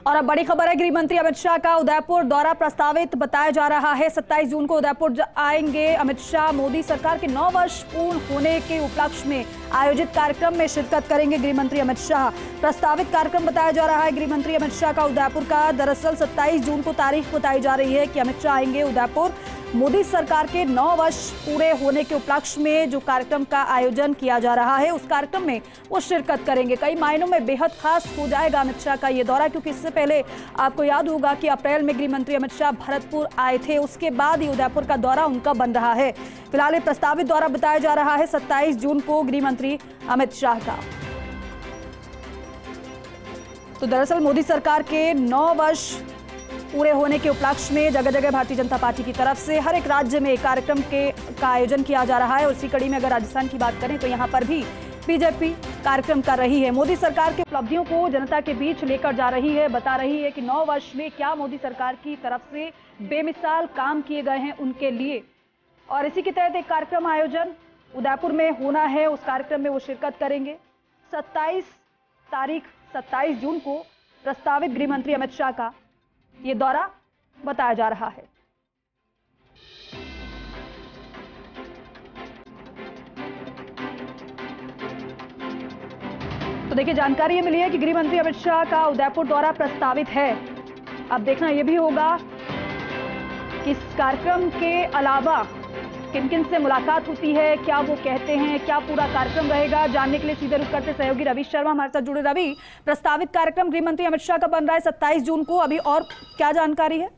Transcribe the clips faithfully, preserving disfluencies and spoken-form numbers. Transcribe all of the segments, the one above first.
और अब बड़ी खबर है, गृह मंत्री अमित शाह का उदयपुर दौरा प्रस्तावित बताया जा रहा है। सत्ताईस जून को उदयपुर आएंगे अमित शाह। मोदी सरकार के नौ वर्ष पूर्ण होने के उपलक्ष्य में आयोजित कार्यक्रम में शिरकत करेंगे गृह मंत्री अमित शाह। प्रस्तावित कार्यक्रम बताया जा रहा है गृह मंत्री अमित शाह का उदयपुर का। दरअसल सत्ताईस जून को तारीख बताई जा रही है कि अमित शाह आएंगे उदयपुर। मोदी सरकार के नौ वर्ष पूरे होने के उपलक्ष्य में जो कार्यक्रम का आयोजन किया जा रहा है, उस कार्यक्रम में वो शिरकत करेंगे। कई मायनों में बेहद खास हो जाएगा अमित शाह का ये दौरा, क्योंकि इससे पहले आपको याद होगा कि अप्रैल में गृह मंत्री अमित शाह भरतपुर आए थे। उसके बाद ही उदयपुर का दौरा उनका बन रहा है। फिलहाल प्रस्तावित दौरा बताया जा रहा है सत्ताईस जून को गृह मंत्री अमित शाह का। तो दरअसल मोदी सरकार के नौ वर्ष पूरे होने के उपलक्ष्य में जगह जगह भारतीय जनता पार्टी की तरफ से हर एक राज्य में कार्यक्रम के का आयोजन किया जा रहा है। और इसी कड़ी में अगर राजस्थान की बात करें तो यहाँ पर भी बीजेपी कार्यक्रम कर रही है। मोदी सरकार की उपलब्धियों को जनता के बीच लेकर जा रही है, बता रही है कि नौ वर्ष में क्या मोदी सरकार की तरफ से बेमिसाल काम किए गए हैं उनके लिए। और इसी के तहत एक कार्यक्रम आयोजन उदयपुर में होना है। उस कार्यक्रम में वो शिरकत करेंगे। सत्ताईस तारीख सत्ताईस जून को प्रस्तावित गृह मंत्री अमित शाह का ये दौरा बताया जा रहा है। तो देखिए, जानकारी ये मिली है कि गृह मंत्री अमित शाह का उदयपुर दौरा प्रस्तावित है। अब देखना यह भी होगा कि इस कार्यक्रम के अलावा किन किन से मुलाकात होती है, क्या वो कहते हैं, क्या पूरा कार्यक्रम रहेगा। जानने के लिए सीधे रुख करते सहयोगी रवि शर्मा हमारे साथ जुड़े। रवि, प्रस्तावित कार्यक्रम गृह मंत्री अमित शाह का बन रहा है सत्ताईस जून को, अभी और क्या जानकारी है?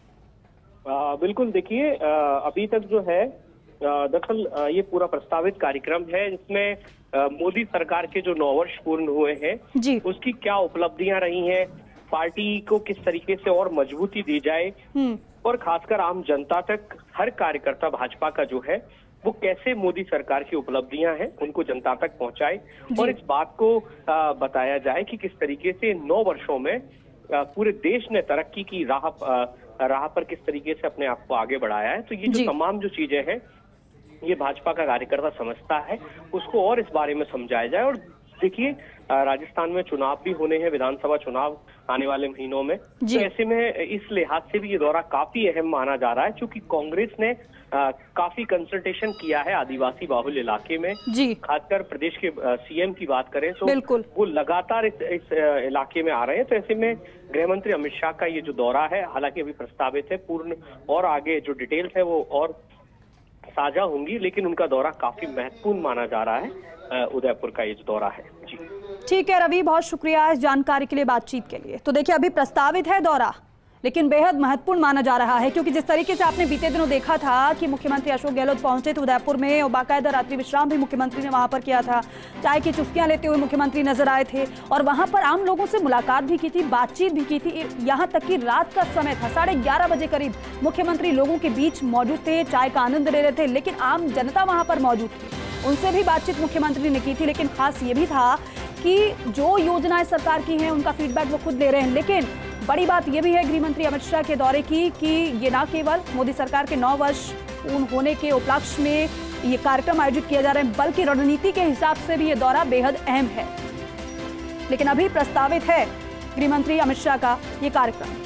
आ, बिल्कुल, देखिए अभी तक जो है दरअसल ये पूरा प्रस्तावित कार्यक्रम है, जिसमें मोदी सरकार के जो नौ वर्ष पूर्ण हुए हैं जी, उसकी क्या उपलब्धियां रही हैं, पार्टी को किस तरीके से और मजबूती दी जाए, और खासकर आम जनता तक हर कार्यकर्ता भाजपा का जो है वो कैसे मोदी सरकार की उपलब्धियां हैं उनको जनता तक पहुंचाए, और इस बात को आ, बताया जाए कि किस तरीके से नौ वर्षों में आ, पूरे देश ने तरक्की की राह आ, राह पर किस तरीके से अपने आप को आगे बढ़ाया है। तो ये जो तमाम जो चीजें हैं ये भाजपा का कार्यकर्ता समझता है, उसको और इस बारे में समझाया जाए। और देखिए, राजस्थान में चुनाव भी होने हैं, विधानसभा चुनाव आने वाले महीनों में, तो ऐसे में इस लिहाज से भी ये दौरा काफी अहम माना जा रहा है, क्योंकि कांग्रेस ने आ, काफी कंसल्टेशन किया है आदिवासी बाहुल इलाके में। खासकर प्रदेश के सीएम की बात करें तो वो लगातार इस, इस इलाके में आ रहे हैं। तो ऐसे में गृह मंत्री अमित शाह का ये जो दौरा है, हालांकि अभी प्रस्तावित है, पूर्ण और आगे जो डिटेल्स है वो और साझा होंगी, लेकिन उनका दौरा काफी महत्वपूर्ण माना जा रहा है, उदयपुर का ये दौरा है। जी ठीक है रवि, बहुत शुक्रिया इस जानकारी के लिए, बातचीत के लिए। तो देखिए, अभी प्रस्तावित है दौरा, लेकिन बेहद महत्वपूर्ण माना जा रहा है, क्योंकि जिस तरीके से आपने बीते दिनों देखा था कि मुख्यमंत्री अशोक गहलोत पहुंचे थे उदयपुर में, और बाकायदा रात्रि विश्राम भी मुख्यमंत्री ने वहां पर किया था। चाय की चुस्कियां लेते हुए मुख्यमंत्री नजर आए थे, और वहां पर आम लोगों से मुलाकात भी की थी, बातचीत भी की थी। यहाँ तक कि रात का समय था, साढ़े ग्यारह बजे करीब मुख्यमंत्री लोगों के बीच मौजूद थे, चाय का आनंद ले रहे थे। लेकिन आम जनता वहां पर मौजूद थी, उनसे भी बातचीत मुख्यमंत्री ने की थी। लेकिन खास ये भी था कि जो योजनाएं सरकार की हैं उनका फीडबैक वो खुद ले रहे हैं। लेकिन बड़ी बात यह भी है गृह मंत्री अमित शाह के दौरे की कि ये ना केवल मोदी सरकार के नौ वर्ष पूर्ण होने के उपलक्ष्य में ये कार्यक्रम आयोजित किया जा रहा है, बल्कि रणनीति के हिसाब से भी ये दौरा बेहद अहम है। लेकिन अभी प्रस्तावित है गृह मंत्री अमित शाह का ये कार्यक्रम।